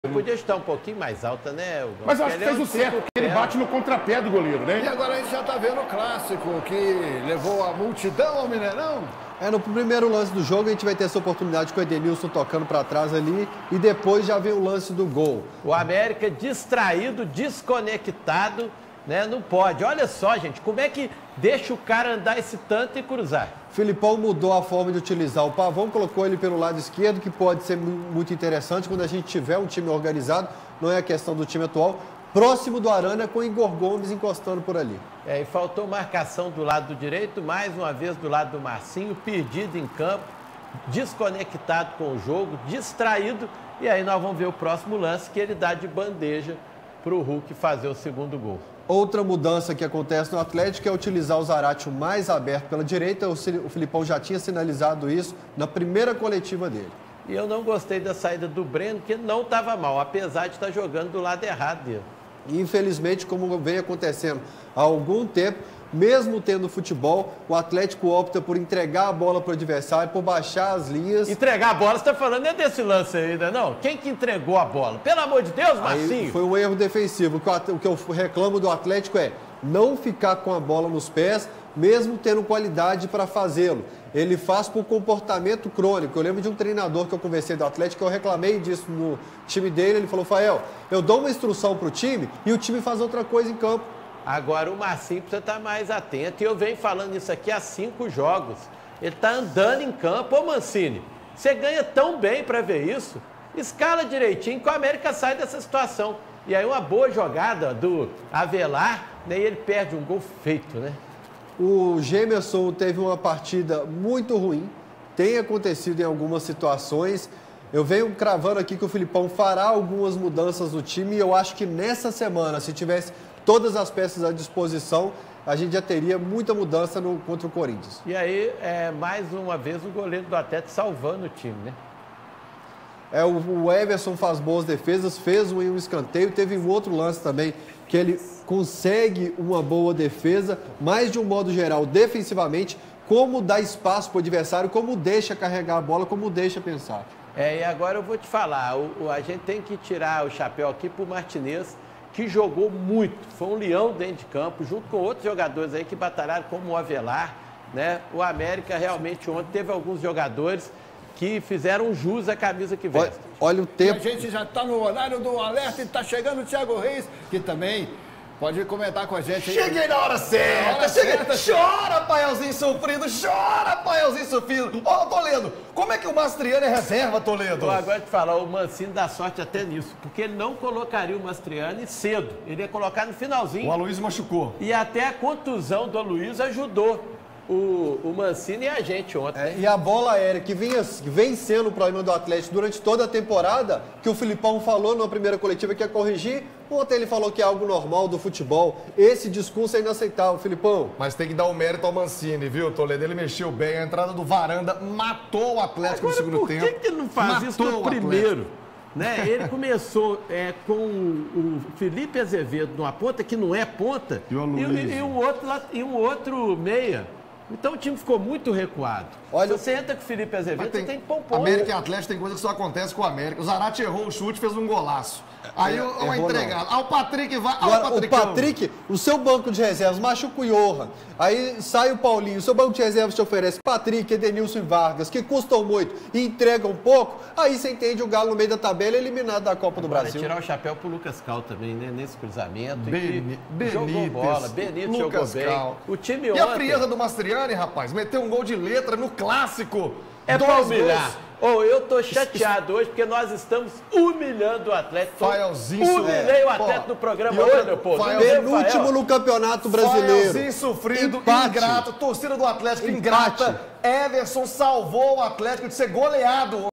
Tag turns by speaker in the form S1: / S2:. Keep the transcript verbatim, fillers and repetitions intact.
S1: Podia estar um pouquinho mais alta, né? Hugo?
S2: Mas eu acho que fez o certo, porque ele bate no contrapé do goleiro, né?
S3: E agora a gente já tá vendo o clássico que levou a multidão ao Mineirão.
S4: É, no primeiro lance do jogo a gente vai ter essa oportunidade com o Edenilson tocando para trás ali e depois já vem o lance do gol.
S1: O América distraído, desconectado, né? Não pode. Olha só, gente, como é que deixa o cara andar esse tanto e cruzar?
S4: Filipão mudou a forma de utilizar o Pavão, colocou ele pelo lado esquerdo, que pode ser muito interessante quando a gente tiver um time organizado, não é a questão do time atual, próximo do Arana com o Igor Gomes encostando por ali.
S1: É, e faltou marcação do lado direito, mais uma vez do lado do Marcinho, perdido em campo, desconectado com o jogo, distraído, e aí nós vamos ver o próximo lance que ele dá de bandeja para o Hulk fazer o segundo gol.
S4: Outra mudança que acontece no Atlético é utilizar o Zarate mais aberto pela direita. O Filipão já tinha sinalizado isso na primeira coletiva dele.
S1: E eu não gostei da saída do Breno, que não estava mal, apesar de estar jogando do lado errado dele.
S4: Infelizmente, como vem acontecendo há algum tempo, mesmo tendo futebol, o Atlético opta por entregar a bola para o adversário, por baixar as linhas.
S1: Entregar a bola, você está falando é desse lance ainda, não? Quem que entregou a bola? Pelo amor de Deus, Marcinho!
S4: Aí foi um erro defensivo. O que eu reclamo do Atlético é não ficar com a bola nos pés, mesmo tendo qualidade para fazê-lo. Ele faz por comportamento crônico. Eu lembro de um treinador que eu conversei do Atlético, eu reclamei disso no time dele, ele falou, Fael, eu dou uma instrução para o time e o time faz outra coisa em campo.
S1: Agora o Marcinho precisa estar mais atento. E eu venho falando isso aqui há cinco jogos. Ele está andando em campo. Ô Mancini, você ganha tão bem para ver isso. Escala direitinho que o América sai dessa situação. E aí uma boa jogada do Avelar, né, e ele perde um gol feito, né?
S4: O Gemerson teve uma partida muito ruim. Tem acontecido em algumas situações. Eu venho cravando aqui que o Filipão fará algumas mudanças no time. E eu acho que nessa semana, se tivesse todas as peças à disposição, a gente já teria muita mudança no, contra o Corinthians.
S1: E aí, é, mais uma vez, o goleiro do Atlético salvando o time, né?
S4: É, o, o Everson faz boas defesas, fez um, um escanteio, teve um outro lance também, que ele consegue uma boa defesa, mas de um modo geral, defensivamente, como dá espaço para o adversário, como deixa carregar a bola, como deixa pensar.
S1: É, e agora eu vou te falar, o, o, a gente tem que tirar o chapéu aqui pro Martinez, que jogou muito, foi um leão dentro de campo, junto com outros jogadores aí que batalharam, como o Avelar, né? O América realmente ontem teve alguns jogadores que fizeram jus à camisa que veste.
S4: Olha, olha o tempo.
S3: E a gente já está no horário do alerta e está chegando o Thiago Reis, que também pode comentar com a gente aí.
S5: Cheguei na hora certa!
S3: Na hora
S5: cheguei...
S3: certa.
S5: Chora, Paelzinho sofrido! Chora, Paelzinho sofrido! Ô, Toledo, como é que o Mastriani é reserva, Toledo?
S1: Eu agora te falar, o Mancini dá sorte até nisso, porque ele não colocaria o Mastriani cedo, ele ia colocar no finalzinho.
S5: O Aloysio machucou.
S1: E até a contusão do Aloysio ajudou o, o Mancini e a gente ontem.
S4: É, e a bola aérea, que vem, que vem sendo o problema do Atlético durante toda a temporada, que o Filipão falou na primeira coletiva que ia corrigir, ontem ele falou que é algo normal do futebol. Esse discurso é inaceitável, Filipão.
S5: Mas tem que dar o mérito ao Mancini, viu, Toledo? Ele mexeu bem, a entrada do Varanda matou o Atlético
S1: Agora,
S5: no segundo
S1: por
S5: tempo.
S1: Por que ele não faz
S5: matou
S1: isso no primeiro? Né? Ele começou é, com o, o Felipe Azevedo numa ponta, que não é ponta,
S5: e, o
S1: e, e, um outro, e um outro meia. Então o time ficou muito recuado. Olha, se você entra com o Felipe Azevedo, tem, você tem que pôr um pouco.
S5: América e Atlético tem coisa que só acontece com o América. O Zarate errou o chute, fez um golaço. Aí
S4: é,
S5: uma entregada. Ah, o Patrick vai. Ah,
S4: Agora,
S5: o,
S4: o Patrick, o seu banco de reservas machuca o Johan. Aí sai o Paulinho, o seu banco de reservas te oferece Patrick, Edenilson e Vargas, que custam muito e entregam pouco. Aí você entende o Galo no meio da tabela eliminado da Copa do
S1: Agora,
S4: Brasil.
S1: Tirar o chapéu pro Lucas Cal também, né? Nesse cruzamento.
S5: Beni,
S1: e jogou bola. Benito jogou bem.
S5: Cal.
S1: O time
S5: e
S1: ontem...
S5: a frieza do Mastriani, rapaz, meteu um gol de letra no clássico.
S1: É
S5: Dois
S1: pra humilhar.
S5: gols.
S1: Oh, eu tô chateado hoje porque nós estamos humilhando o Atlético.
S5: Faelzinho,
S1: Humilhei
S5: é.
S1: o Atlético no programa
S5: hoje,
S1: hoje, meu povo.
S4: Penúltimo no Campeonato Brasileiro.
S5: Faelzinho sofrido,
S4: Empate.
S5: ingrato, torcida do Atlético
S4: Empate.
S5: ingrata. Everson salvou o Atlético de ser goleado.